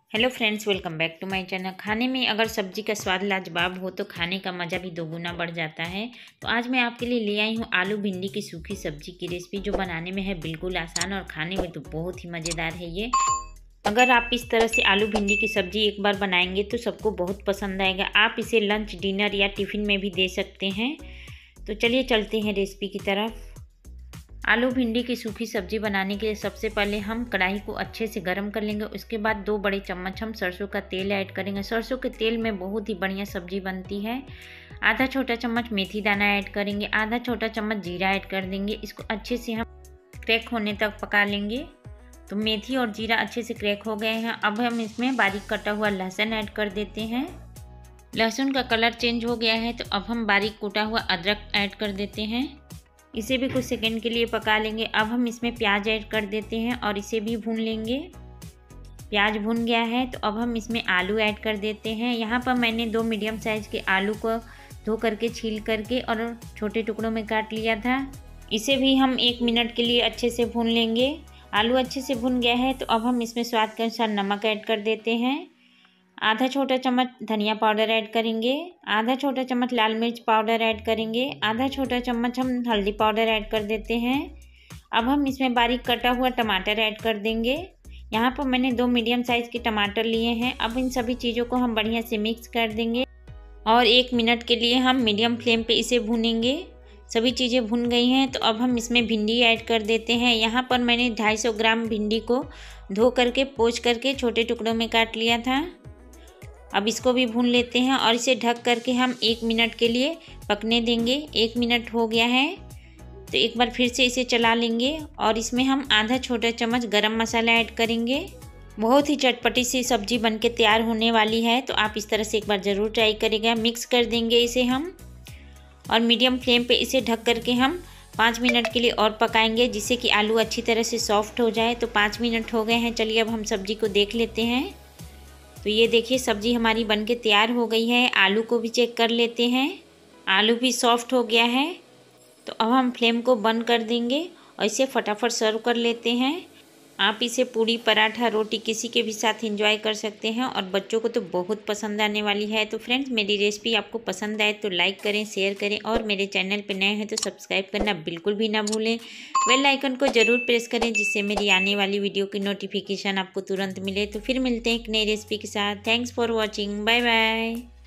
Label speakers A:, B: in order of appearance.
A: Hello friends, welcome back to my channel. खाने में अगर सब्जी का स्वाद लाजवाब हो तो खाने का मज़ा भी दोगुना बढ़ जाता है। तो आज मैं आपके लिए ले आई हूँ आलू भिंडी की सूखी सब्जी की रेसिपी, जो बनाने में है बिल्कुल आसान और खाने में तो बहुत ही मज़ेदार है ये। अगर आप इस तरह से आलू भिंडी की सब्जी एक बार बनाएंगे तो सबको बहुत पसंद आएगा। आप इसे लंच, डिनर या टिफ़िन में भी दे सकते हैं। तो चलिए चलते हैं रेसिपी की तरफ। आलू भिंडी की सूखी सब्जी बनाने के लिए सबसे पहले हम कढ़ाई को अच्छे से गर्म कर लेंगे। उसके बाद 2 बड़े चम्मच हम सरसों का तेल ऐड करेंगे। सरसों के तेल में बहुत ही बढ़िया सब्जी बनती है। आधा छोटा चम्मच मेथी दाना ऐड करेंगे। आधा छोटा चम्मच जीरा ऐड कर देंगे। इसको अच्छे से हम क्रैक होने तक पका लेंगे। तो मेथी और जीरा अच्छे से क्रैक हो गए हैं। अब हम इसमें बारीक कटा हुआ लहसुन ऐड कर देते हैं। लहसुन का कलर चेंज हो गया है तो अब हम बारीक कूटा हुआ अदरक ऐड कर देते हैं। इसे भी कुछ सेकंड के लिए पका लेंगे। अब हम इसमें प्याज ऐड कर देते हैं और इसे भी भून लेंगे। प्याज भून गया है तो अब हम इसमें आलू ऐड कर देते हैं। यहाँ पर मैंने 2 मीडियम साइज़ के आलू को धो करके, छील करके और छोटे टुकड़ों में काट लिया था। इसे भी हम 1 मिनट के लिए अच्छे से भून लेंगे। आलू अच्छे से भुन गया है तो अब हम इसमें स्वाद के अनुसार नमक ऐड कर देते हैं। आधा छोटा चम्मच धनिया पाउडर ऐड करेंगे। आधा छोटा चम्मच लाल मिर्च पाउडर ऐड करेंगे। आधा छोटा चम्मच हम हल्दी पाउडर ऐड कर देते हैं। अब हम इसमें बारीक कटा हुआ टमाटर ऐड कर देंगे। यहाँ पर मैंने 2 मीडियम साइज़ के टमाटर लिए हैं। अब इन सभी चीज़ों को हम बढ़िया से मिक्स कर देंगे और 1 मिनट के लिए हम मीडियम फ्लेम पे इसे भूनेंगे। सभी चीज़ें भुन गई हैं तो अब हम इसमें भिंडी ऐड कर देते हैं। यहाँ पर मैंने 250 ग्राम भिंडी को धो करके, पोंछ करके छोटे टुकड़ों में काट लिया था। अब इसको भी भून लेते हैं और इसे ढक करके हम 1 मिनट के लिए पकने देंगे। 1 मिनट हो गया है तो एक बार फिर से इसे चला लेंगे और इसमें हम आधा छोटा चम्मच गरम मसाला ऐड करेंगे। बहुत ही चटपटी सी सब्जी बनके तैयार होने वाली है, तो आप इस तरह से एक बार ज़रूर ट्राई करिएगा। मिक्स कर देंगे इसे हम और मीडियम फ्लेम पे इसे ढक करके हम 5 मिनट के लिए और पकाएंगे, जिससे कि आलू अच्छी तरह से सॉफ्ट हो जाए। तो 5 मिनट हो गए हैं। चलिए अब हम सब्जी को देख लेते हैं। तो ये देखिए, सब्जी हमारी बनके तैयार हो गई है। आलू को भी चेक कर लेते हैं। आलू भी सॉफ्ट हो गया है। तो अब हम फ्लेम को बंद कर देंगे और इसे फटाफट सर्व कर लेते हैं। आप इसे पूड़ी, पराठा, रोटी किसी के भी साथ एंजॉय कर सकते हैं और बच्चों को तो बहुत पसंद आने वाली है। तो फ्रेंड्स, मेरी रेसिपी आपको पसंद आए तो लाइक करें, शेयर करें और मेरे चैनल पर नए हैं तो सब्सक्राइब करना बिल्कुल भी ना भूलें। बेल आइकन को ज़रूर प्रेस करें, जिससे मेरी आने वाली वीडियो की नोटिफिकेशन आपको तुरंत मिले। तो फिर मिलते हैं एक नई रेसिपी के साथ। Thanks for watching. Bye bye.